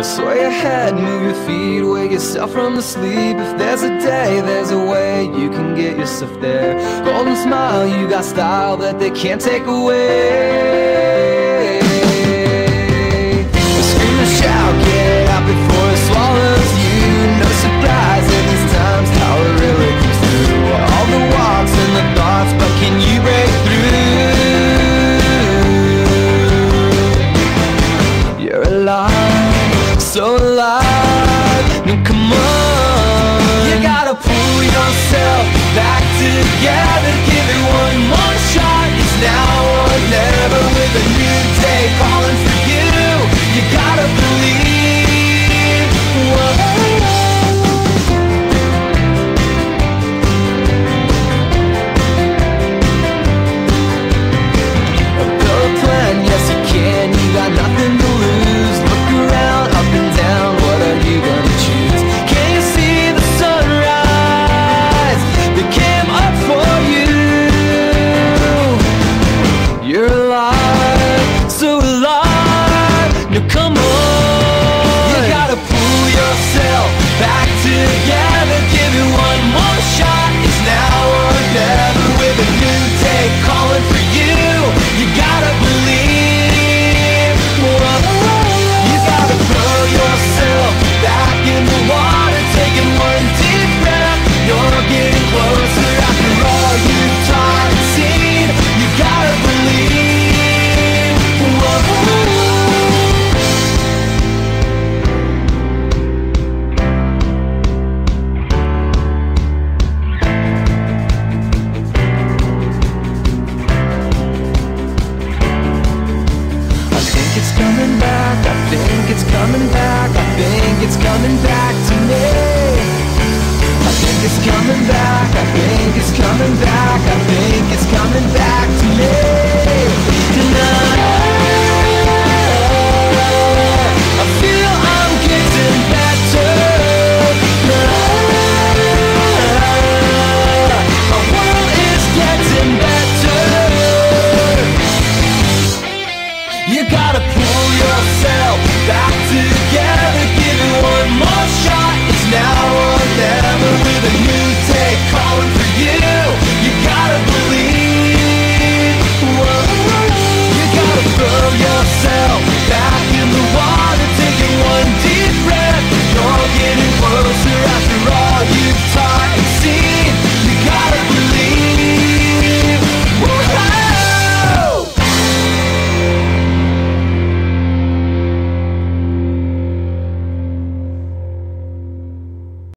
sway your head, move your feet, wake yourself from the sleep. If there's a day, there's a way, you can get yourself there. Golden smile, you got style that they can't take away. Scream and shout, get out before it swallows you. No surprise in these times, how it really comes through. All the walks and the thoughts, but can you break through? You're alive, so alive. Now come on, you gotta pull yourself back together. Give it one more shot, it's now or never. With a new day calling for you, you gotta believe. Whoa. Build a plan, yes you can, you got nothing to lose. Look around, up and down, what are you gonna choose? Can you see the sunrise that came up for you? You're alive, so alive. Now come on, you gotta pull yourself back together. Give it one more shot, it's now or never. With a new day calling for you, you gotta believe. Whoa. You gotta throw yourself back in the water, taking one deep breath. You're getting closer after all you've taught and seen. You gotta believe. Whoa. I think it's coming back, I think it's coming back, I think it's coming back to me. I think it's coming back, I think it's coming back.